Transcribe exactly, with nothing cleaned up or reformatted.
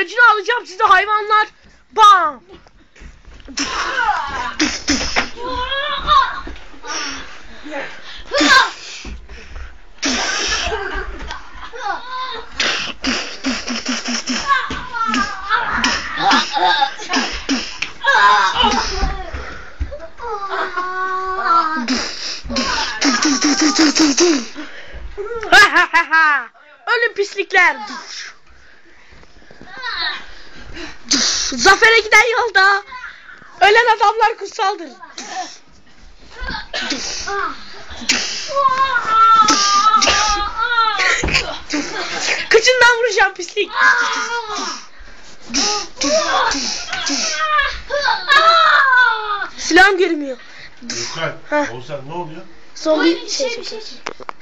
ilacını alacağım size hayvanlar. Bam. Ölün pislikler. Zafere giden yolda ölen adamlar kutsaldır. Kıçından vuracağım pislik. Silahım görünmüyor. Gökhan, Oğuzhan ne oluyor? Zombi şey şey şey.